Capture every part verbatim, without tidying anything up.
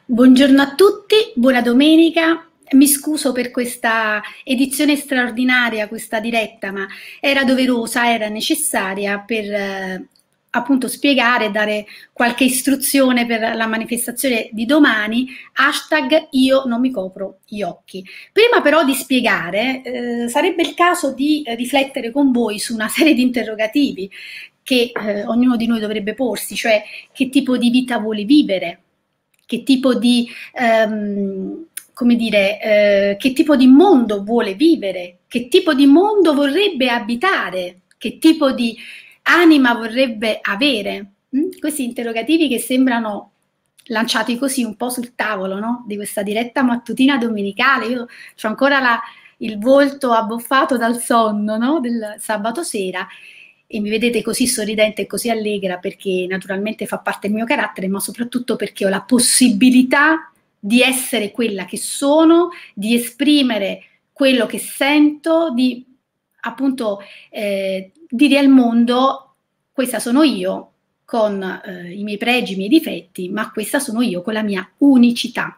Buongiorno a tutti, buona domenica. Mi scuso per questa edizione straordinaria, questa diretta, ma era doverosa, era necessaria per eh, appunto spiegare e dare qualche istruzione per la manifestazione di domani, hashtag io non mi copro gli occhi. Prima però di spiegare, eh, sarebbe il caso di eh, riflettere con voi su una serie di interrogativi che eh, ognuno di noi dovrebbe porsi, cioè che tipo di vita vuole vivere, che tipo di, ehm, come dire, eh, che tipo di mondo vuole vivere, che tipo di mondo vorrebbe abitare, che tipo di anima vorrebbe avere. Mm? Questi interrogativi che sembrano lanciati così un po' sul tavolo, no? Di questa diretta mattutina domenicale. Io ho ancora la, il volto abboffato dal sonno, no? Del sabato sera. E mi vedete così sorridente e così allegra perché naturalmente fa parte del mio carattere, ma soprattutto perché ho la possibilità di essere quella che sono, di esprimere quello che sento, di appunto eh, dire al mondo: questa sono io con eh, i miei pregi, i miei difetti, ma questa sono io con la mia unicità.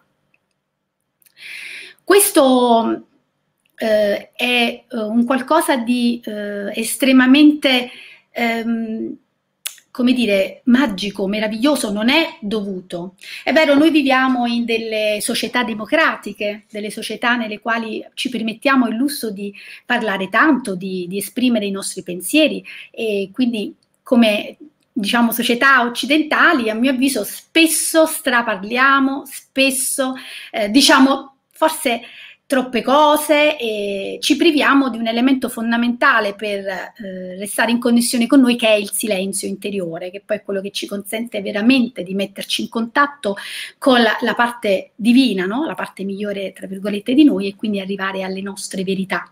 Questo eh, è eh, un qualcosa di eh, estremamente, ehm, come dire, magico, meraviglioso, non è dovuto. È vero, noi viviamo in delle società democratiche, delle società nelle quali ci permettiamo il lusso di parlare tanto, di, di esprimere i nostri pensieri, e quindi come diciamo società occidentali, a mio avviso, spesso straparliamo, spesso eh, diciamo forse troppe cose e ci priviamo di un elemento fondamentale per eh, restare in connessione con noi, che è il silenzio interiore, che poi è quello che ci consente veramente di metterci in contatto con la, la parte divina, no? La parte migliore, tra virgolette, di noi, e quindi arrivare alle nostre verità.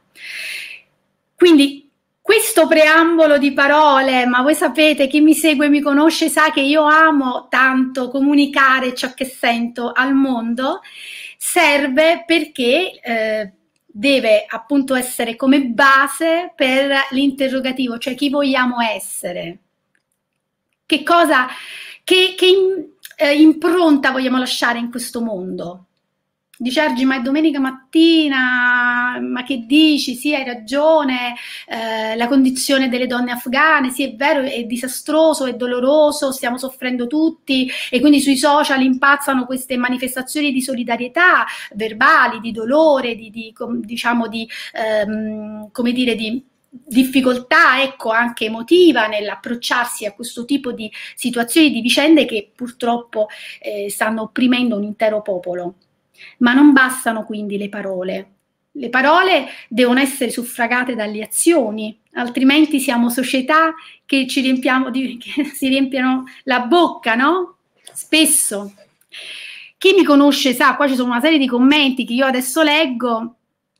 Quindi questo preambolo di parole, ma voi sapete, chi mi segue e mi conosce sa che io amo tanto comunicare ciò che sento al mondo, serve perché eh, deve appunto essere come base per l'interrogativo, cioè chi vogliamo essere, che cosa, che, che in, eh, impronta vogliamo lasciare in questo mondo. Dice Argi, ma è domenica mattina, ma che dici? Sì, hai ragione, eh, la condizione delle donne afghane, sì, è vero, è disastroso, è doloroso, stiamo soffrendo tutti, e quindi sui social impazzano queste manifestazioni di solidarietà verbali, di dolore, di, di diciamo di, ehm, come dire, di difficoltà, ecco, anche emotiva nell'approcciarsi a questo tipo di situazioni, di vicende che purtroppo eh, stanno opprimendo un intero popolo. Ma non bastano quindi le parole. Le parole devono essere suffragate dalle azioni, altrimenti siamo società che ci riempiamo di, che si riempiono la bocca, no? Spesso. Chi mi conosce sa, qua ci sono una serie di commenti che io adesso leggo.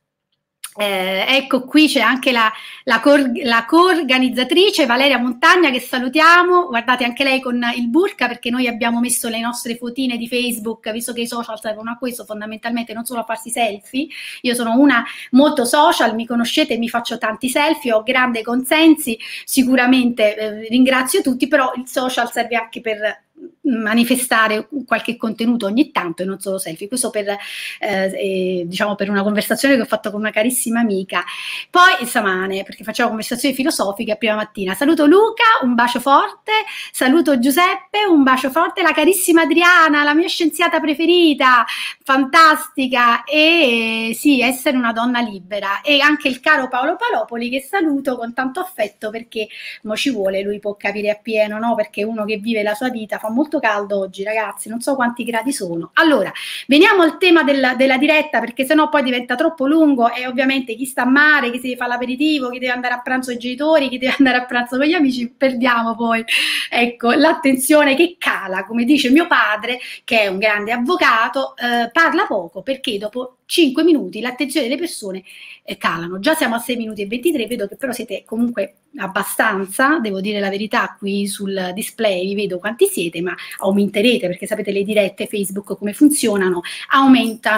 Eh, ecco, qui c'è anche la, la, cor, la coorganizzatrice Valeria Montagna, che salutiamo. Guardate, anche lei con il burka, perché noi abbiamo messo le nostre fotine di Facebook, visto che i social servono a questo fondamentalmente, non solo a farsi selfie. Io sono una molto social, mi conoscete, mi faccio tanti selfie, ho grande consensi, sicuramente eh, ringrazio tutti, però il social serve anche per manifestare qualche contenuto ogni tanto e non solo selfie. Questo per eh, diciamo per una conversazione che ho fatto con una carissima amica. Poi Samane, perché facciamo conversazioni filosofiche a prima mattina. Saluto Luca, un bacio forte, saluto Giuseppe, un bacio forte, la carissima Adriana, la mia scienziata preferita, fantastica, e sì, essere una donna libera, e anche il caro Paolo Palopoli, che saluto con tanto affetto, perché mo ci vuole, lui può capire appieno, no? Perché uno che vive la sua vita, fa molto caldo oggi, ragazzi, non so quanti gradi sono. Allora, veniamo al tema della, della diretta, perché sennò poi diventa troppo lungo, e ovviamente chi sta a mare, chi si deve fare l'aperitivo, chi deve andare a pranzo con i genitori, chi deve andare a pranzo con gli amici, perdiamo poi, ecco, l'attenzione che cala. Come dice mio padre, che è un grande avvocato, eh, parla poco, perché dopo cinque minuti l'attenzione delle persone eh, calano. Già siamo a sei minuti e ventitré, vedo che però siete comunque abbastanza, devo dire la verità, qui sul display vi vedo quanti siete, ma aumenterete, perché sapete le dirette Facebook come funzionano, aumentano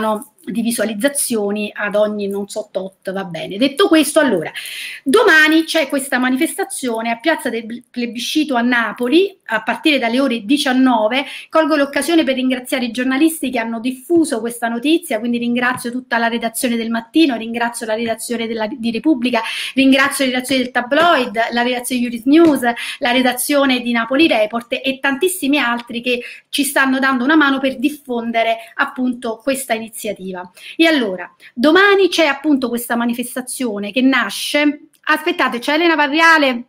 di visualizzazioni ad ogni non so tot, va bene. Detto questo, allora, domani c'è questa manifestazione a Piazza del Plebiscito a Napoli, a partire dalle ore diciannove. Colgo l'occasione per ringraziare i giornalisti che hanno diffuso questa notizia, quindi ringrazio tutta la redazione del Mattino, ringrazio la redazione della, di Repubblica, ringrazio la redazione del Tabloid, la redazione di Iuris News, la redazione di Napoli Report e tantissimi altri che ci stanno dando una mano per diffondere appunto questa iniziativa. E allora, domani c'è appunto questa manifestazione che nasce, aspettate, c'è Elena Varriale,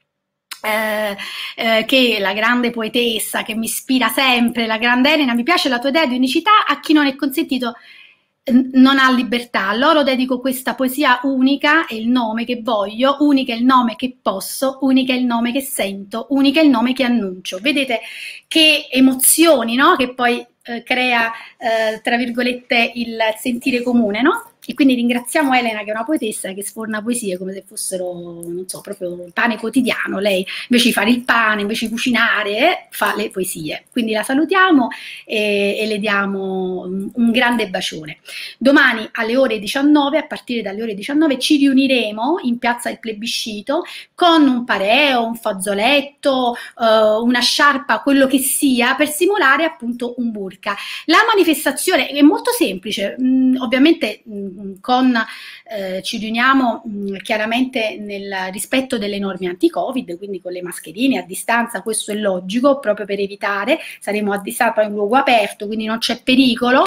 eh, eh, che è la grande poetessa che mi ispira sempre, la grande Elena, mi piace la tua idea di unicità, a chi non è consentito non ha libertà. A loro dedico questa poesia, unica è il nome che voglio, unica è il nome che posso, unica è il nome che sento, unica è il nome che annuncio. Vedete che emozioni, no? Che poi eh, crea, eh, tra virgolette, il sentire comune, no? E quindi ringraziamo Elena, che è una poetessa che sforna poesie come se fossero, non so, proprio il pane quotidiano. Lei invece di fare il pane, invece di cucinare, eh, fa le poesie. Quindi la salutiamo e, e le diamo un, un grande bacione. Domani alle ore diciannove, a partire dalle ore diciannove, ci riuniremo in Piazza del Plebiscito con un pareo, un fazzoletto, eh, una sciarpa, quello che sia, per simulare appunto un burka. La manifestazione è molto semplice, mh, ovviamente mh, con eh, ci riuniamo mh, chiaramente nel rispetto delle norme anti-Covid, quindi con le mascherine a distanza, questo è logico, proprio per evitare, saremo a distanza in un luogo aperto, quindi non c'è pericolo,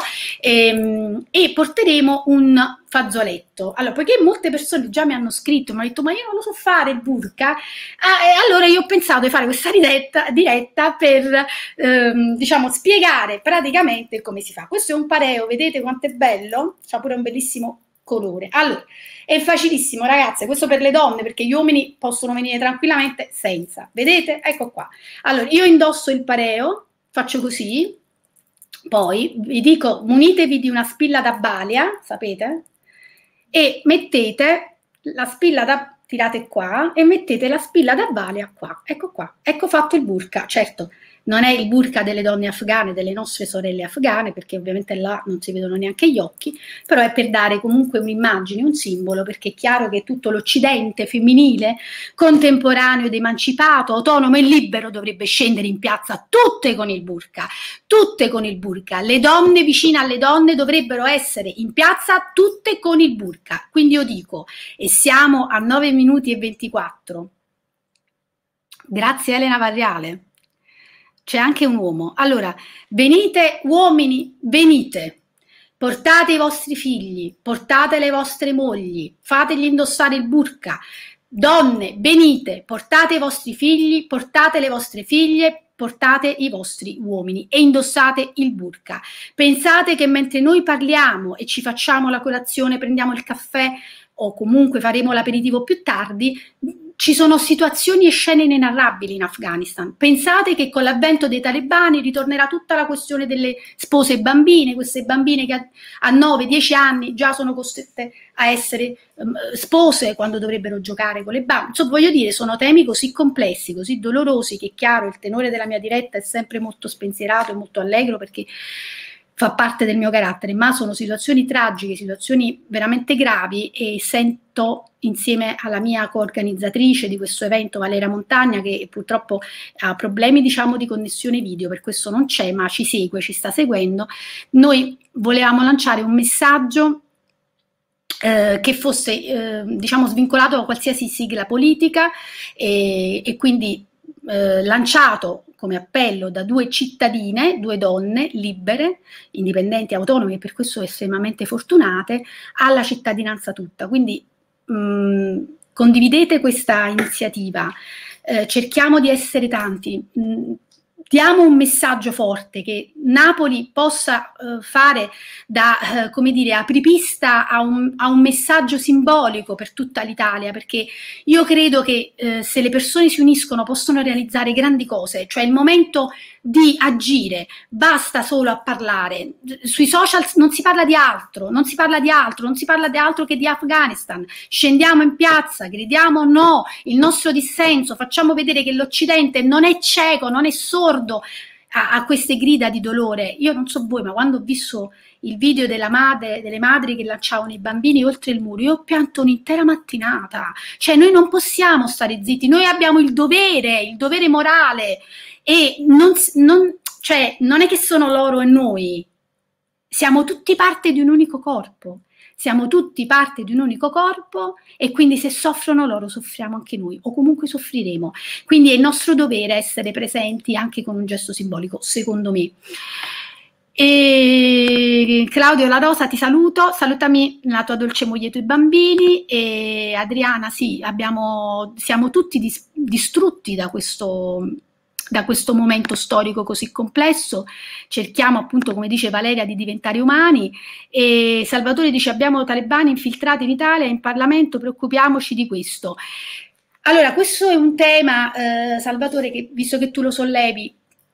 e, e porteremo un fazzoletto. Allora, poiché molte persone già mi hanno scritto, mi hanno detto ma io non lo so fare il burka, ah, allora io ho pensato di fare questa diretta, diretta per ehm, diciamo spiegare praticamente come si fa. Questo è un pareo, vedete quanto è bello? C'ha pure un bellissimo colore. Allora, è facilissimo ragazze, questo per le donne, perché gli uomini possono venire tranquillamente senza. Vedete? Ecco qua. Allora, io indosso il pareo, faccio così, poi vi dico munitevi di una spilla da balia, sapete? E mettete la spilla da, tirate qua e mettete la spilla da balia qua, ecco qua, ecco fatto il burka. Certo, non è il burka delle donne afghane, delle nostre sorelle afghane, perché ovviamente là non si vedono neanche gli occhi, però è per dare comunque un'immagine, un simbolo, perché è chiaro che tutto l'Occidente femminile, contemporaneo ed emancipato, autonomo e libero, dovrebbe scendere in piazza tutte con il burka, tutte con il burka. Le donne vicine alle donne dovrebbero essere in piazza tutte con il burka. Quindi io dico, e siamo a nove minuti e ventiquattro, grazie Elena Varriale. C'è anche un uomo. Allora, venite uomini, venite, portate i vostri figli, portate le vostre mogli, fategli indossare il burka. Donne, venite, portate i vostri figli, portate le vostre figlie, portate i vostri uomini e indossate il burka. Pensate che mentre noi parliamo e ci facciamo la colazione, prendiamo il caffè o comunque faremo l'aperitivo più tardi, ci sono situazioni e scene inenarrabili in Afghanistan. Pensate che con l'avvento dei talebani ritornerà tutta la questione delle spose bambine, queste bambine che a, a nove dieci anni già sono costrette a essere um, spose quando dovrebbero giocare con le bambine. Insomma, voglio dire, sono temi così complessi, così dolorosi, che è chiaro il tenore della mia diretta è sempre molto spensierato e molto allegro, perché fa parte del mio carattere, ma sono situazioni tragiche, situazioni veramente gravi, e sento insieme alla mia coorganizzatrice di questo evento, Valeria Montagna, che purtroppo ha problemi diciamo di connessione video, per questo non c'è, ma ci segue, ci sta seguendo. Noi volevamo lanciare un messaggio eh, che fosse eh, diciamo svincolato da qualsiasi sigla politica e, e quindi eh, lanciato come appello da due cittadine, due donne libere, indipendenti, autonome e per questo estremamente fortunate, alla cittadinanza tutta. Quindi mh, condividete questa iniziativa, eh, cerchiamo di essere tanti, mh, diamo un messaggio forte che Napoli possa eh, fare da, eh, come dire, apripista a un, a un messaggio simbolico per tutta l'Italia, perché io credo che eh, se le persone si uniscono possono realizzare grandi cose, cioè il momento di agire, basta solo a parlare. Sui social non si parla di altro, non si parla di altro, non si parla di altro che di Afghanistan. Scendiamo in piazza, gridiamo no, il nostro dissenso, facciamo vedere che l'Occidente non è cieco, non è sordo a, a queste grida di dolore. Io non so voi, ma quando ho visto il video della madre, delle madri che lanciavano i bambini oltre il muro, io ho pianto un'intera mattinata. Cioè noi non possiamo stare zitti, noi abbiamo il dovere, il dovere morale, e non, non, cioè, non è che sono loro e noi, siamo tutti parte di un unico corpo. Siamo tutti parte di un unico corpo e quindi se soffrono loro soffriamo anche noi, o comunque soffriremo. Quindi è il nostro dovere essere presenti anche con un gesto simbolico, secondo me. E Claudio La Rosa, ti saluto, salutami la tua dolce moglie e i tuoi bambini. E Adriana, sì, abbiamo, siamo tutti dis distrutti da questo... da questo momento storico così complesso, cerchiamo appunto, come dice Valeria, di diventare umani. E Salvatore dice: abbiamo talebani infiltrati in Italia e in Parlamento, preoccupiamoci di questo. Allora, questo è un tema, eh, Salvatore, che visto che tu lo sollevi,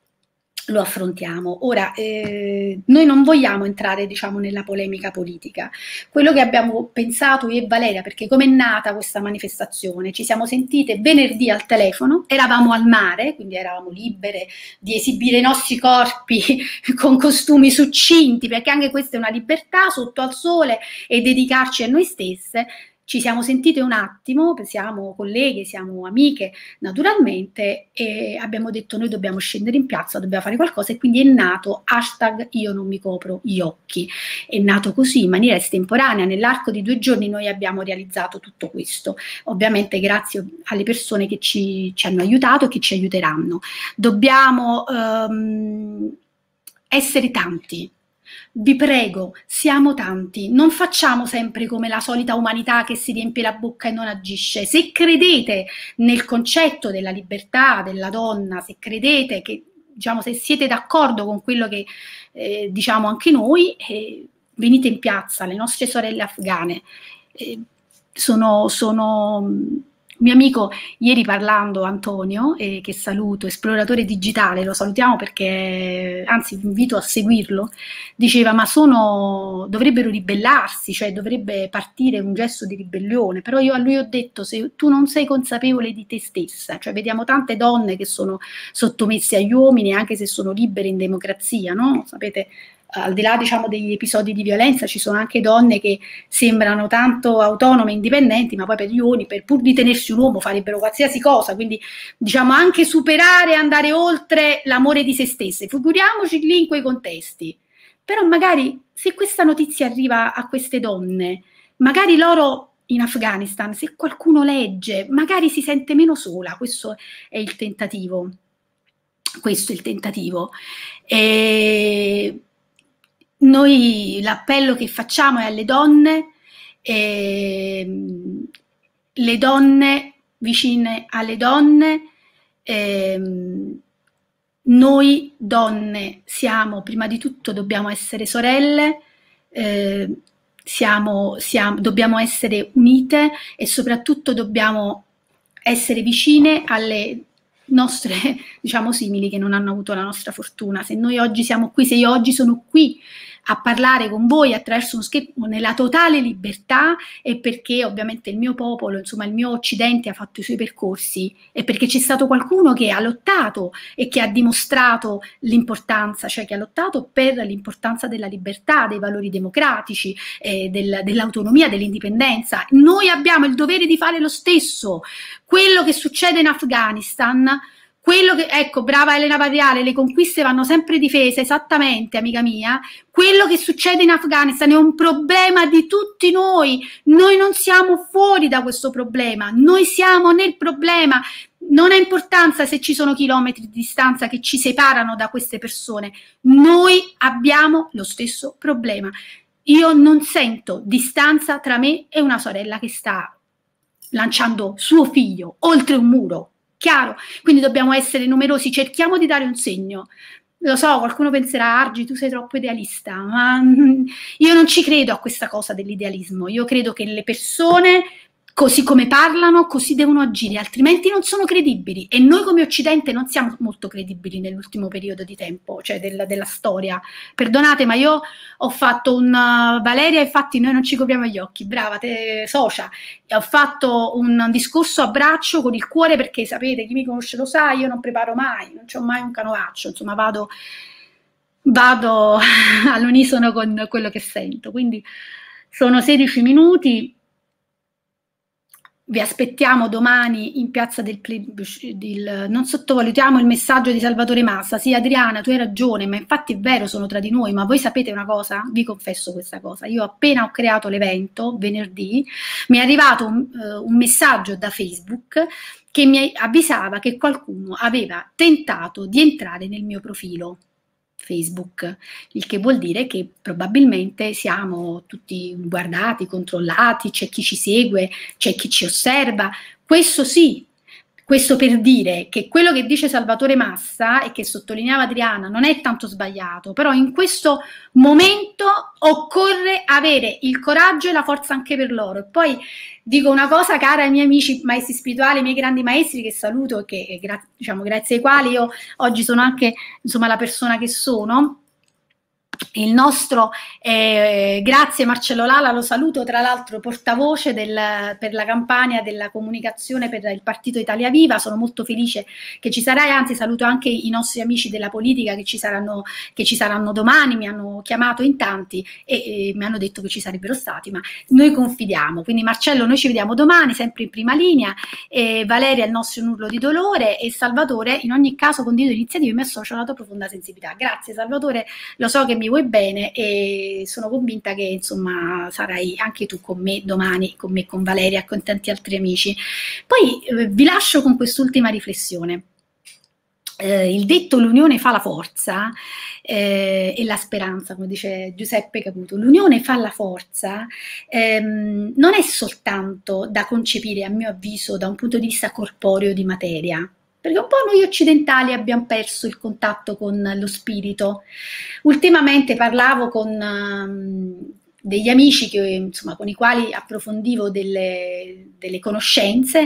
lo affrontiamo. Ora, eh, noi non vogliamo entrare, diciamo, nella polemica politica. Quello che abbiamo pensato io e Valeria, perché come è nata questa manifestazione, ci siamo sentite venerdì al telefono, eravamo al mare, quindi eravamo libere di esibire i nostri corpi con costumi succinti, perché anche questa è una libertà, sotto al sole, e dedicarci a noi stesse. Ci siamo sentite un attimo, siamo colleghe, siamo amiche naturalmente, e abbiamo detto: noi dobbiamo scendere in piazza, dobbiamo fare qualcosa, e quindi è nato hashtag io non mi copro gli occhi. È nato così in maniera estemporanea, nell'arco di due giorni noi abbiamo realizzato tutto questo, ovviamente grazie alle persone che ci, ci hanno aiutato e che ci aiuteranno. Dobbiamo um, essere tanti. Vi prego, siamo tanti, non facciamo sempre come la solita umanità che si riempie la bocca e non agisce. Se credete nel concetto della libertà della donna, se credete che, diciamo, se siete d'accordo con quello che eh, diciamo anche noi, eh, venite in piazza. Le nostre sorelle afghane eh, sono... sono mio amico, ieri parlando, Antonio, eh, che saluto, esploratore digitale, lo salutiamo perché, anzi vi invito a seguirlo, diceva: ma sono, dovrebbero ribellarsi, cioè dovrebbe partire un gesto di ribellione. Però io a lui ho detto: se tu non sei consapevole di te stessa, cioè vediamo tante donne che sono sottomesse agli uomini anche se sono libere in democrazia, no? Sapete, al di là, diciamo, degli episodi di violenza, ci sono anche donne che sembrano tanto autonome e indipendenti, ma poi per gli uomini, per pur di tenersi un uomo, farebbero qualsiasi cosa. Quindi, diciamo, anche superare, andare oltre l'amore di se stesse. Figuriamoci lì in quei contesti. Però magari, se questa notizia arriva a queste donne, magari loro in Afghanistan, se qualcuno legge, magari si sente meno sola. Questo è il tentativo. Questo è il tentativo. E noi l'appello che facciamo è alle donne, eh, le donne vicine alle donne, eh, noi donne siamo, prima di tutto dobbiamo essere sorelle, eh, siamo, siamo, dobbiamo essere unite e soprattutto dobbiamo essere vicine alle nostre, diciamo, simili che non hanno avuto la nostra fortuna. Se noi oggi siamo qui, se io oggi sono qui a parlare con voi attraverso uno schermo nella totale libertà, è perché ovviamente il mio popolo, insomma il mio Occidente ha fatto i suoi percorsi, e perché c'è stato qualcuno che ha lottato e che ha dimostrato l'importanza, cioè che ha lottato per l'importanza della libertà, dei valori democratici, eh, del, dell'autonomia, dell'indipendenza. Noi abbiamo il dovere di fare lo stesso. Quello che succede in Afghanistan, quello che, ecco, brava Elena Pariale, le conquiste vanno sempre difese, esattamente, amica mia. Quello che succede in Afghanistan è un problema di tutti noi. Noi non siamo fuori da questo problema, noi siamo nel problema. Non ha importanza se ci sono chilometri di distanza che ci separano da queste persone, noi abbiamo lo stesso problema. Io non sento distanza tra me e una sorella che sta lanciando suo figlio oltre un muro. Chiaro? Quindi dobbiamo essere numerosi, cerchiamo di dare un segno. Lo so, qualcuno penserà: Argi, tu sei troppo idealista, ma io non ci credo a questa cosa dell'idealismo. Io credo che le persone così come parlano, così devono agire, altrimenti non sono credibili. E noi come Occidente non siamo molto credibili nell'ultimo periodo di tempo, cioè del, della storia. Perdonate, ma io ho fatto un... Uh, Valeria, infatti noi non ci copriamo gli occhi, brava, te, socia. Ho fatto un discorso a braccio con il cuore, perché sapete, chi mi conosce lo sa, io non preparo mai, non c'ho mai un canovaccio, insomma vado, vado all'unisono con quello che sento. Quindi sono sedici minuti. Vi aspettiamo domani in piazza del, del... Non sottovalutiamo il messaggio di Salvatore Massa. Sì, Adriana, tu hai ragione, ma infatti è vero, sono tra di noi, ma voi sapete una cosa? Vi confesso questa cosa. Io appena ho creato l'evento, venerdì, mi è arrivato un, uh, un messaggio da Facebook che mi avvisava che qualcuno aveva tentato di entrare nel mio profilo Facebook, il che vuol dire che probabilmente siamo tutti guardati, controllati, c'è chi ci segue, c'è chi ci osserva. Questo sì, questo per dire che quello che dice Salvatore Massa e che sottolineava Adriana non è tanto sbagliato, però in questo momento occorre avere il coraggio e la forza anche per loro. E poi dico una cosa cara ai miei amici maestri spirituali, ai miei grandi maestri che saluto e che, gra diciamo, grazie ai quali io oggi sono anche, insomma, la persona che sono. Il nostro, eh, grazie Marcello Lala, lo saluto, tra l'altro portavoce del, per la campagna della comunicazione per il partito Italia Viva. Sono molto felice che ci sarai, anzi saluto anche i nostri amici della politica che ci saranno, che ci saranno domani, mi hanno chiamato in tanti e, e mi hanno detto che ci sarebbero stati, ma noi confidiamo. Quindi Marcello, noi ci vediamo domani, sempre in prima linea, e Valeria il nostro urlo di dolore, e Salvatore, in ogni caso condivido l'iniziativa e mi associo alla tua profonda sensibilità. Grazie Salvatore, lo so che mi vuoi bene e sono convinta che insomma sarai anche tu con me domani, con me, con Valeria e con tanti altri amici. Poi eh, vi lascio con quest'ultima riflessione. Eh, il detto l'unione fa la forza eh, e la speranza, come dice Giuseppe Caputo, l'unione fa la forza, ehm, non è soltanto da concepire, a mio avviso, da un punto di vista corporeo di materia, perché un po' noi occidentali abbiamo perso il contatto con lo spirito. Ultimamente parlavo con um, degli amici che, insomma, con i quali approfondivo delle, delle conoscenze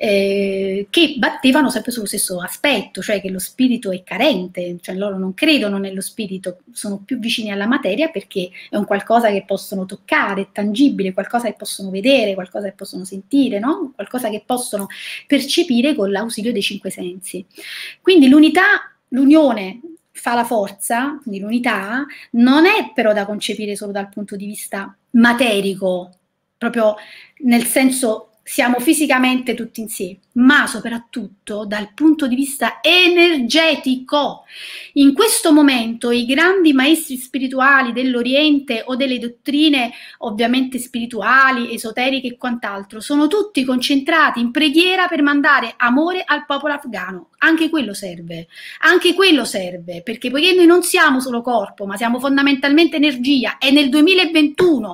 eh, che battevano sempre sullo stesso aspetto, cioè che lo spirito è carente, cioè loro non credono nello spirito, sono più vicini alla materia perché è un qualcosa che possono toccare, è tangibile, qualcosa che possono vedere, qualcosa che possono sentire, no? Qualcosa che possono percepire con l'ausilio dei cinque sensi. Quindi l'unità, l'unione fa la forza, quindi l'unità, non è però da concepire solo dal punto di vista materico, proprio nel senso siamo fisicamente tutti insieme, ma soprattutto dal punto di vista energetico. In questo momento i grandi maestri spirituali dell'Oriente o delle dottrine ovviamente spirituali, esoteriche e quant'altro, sono tutti concentrati in preghiera per mandare amore al popolo afghano. Anche quello serve, anche quello serve, perché poiché noi non siamo solo corpo, ma siamo fondamentalmente energia, e nel duemilaventuno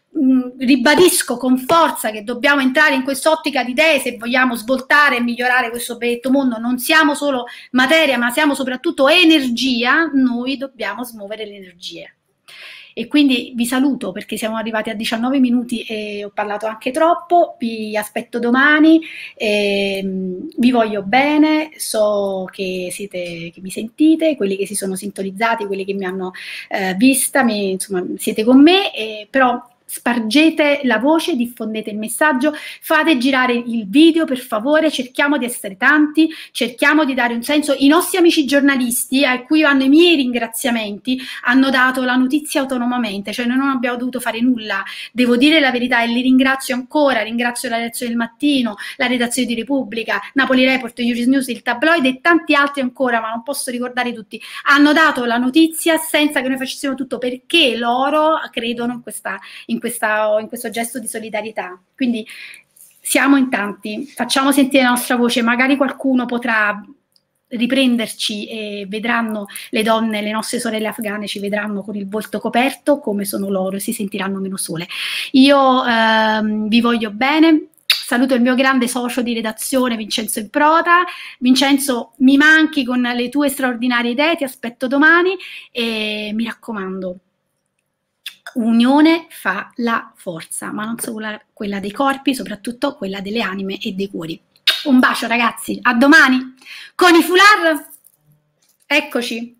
ribadisco con forza che dobbiamo entrare in quest'ottica di idee se vogliamo svoltare e migliorare questo benedetto mondo. Non siamo solo materia, ma siamo soprattutto energia. Noi dobbiamo smuovere le energie. E quindi vi saluto perché siamo arrivati a diciannove minuti e ho parlato anche troppo. Vi aspetto domani, e, um, vi voglio bene, so che siete, che mi sentite, quelli che si sono sintonizzati, quelli che mi hanno eh, vista, mi, insomma siete con me, e, però spargete la voce, diffondete il messaggio, fate girare il video per favore, cerchiamo di essere tanti, cerchiamo di dare un senso. I nostri amici giornalisti, a cui vanno i miei ringraziamenti, hanno dato la notizia autonomamente, cioè noi non abbiamo dovuto fare nulla, devo dire la verità, e li ringrazio ancora, ringrazio la redazione del Mattino, la redazione di Repubblica, Napoli Report, Iuris News, il Tabloid e tanti altri ancora, ma non posso ricordare tutti. Hanno dato la notizia senza che noi facessimo tutto, perché loro credono in questa in In, questa, in questo gesto di solidarietà. Quindi siamo in tanti, facciamo sentire la nostra voce, magari qualcuno potrà riprenderci e vedranno le donne, le nostre sorelle afghane ci vedranno con il volto coperto come sono loro e si sentiranno meno sole. Io ehm, vi voglio bene, saluto il mio grande socio di redazione Vincenzo Improta. Vincenzo, mi manchi con le tue straordinarie idee, ti aspetto domani e mi raccomando, unione fa la forza, ma non solo la, quella dei corpi, soprattutto quella delle anime e dei cuori. Un bacio ragazzi, a domani con i foulard, eccoci.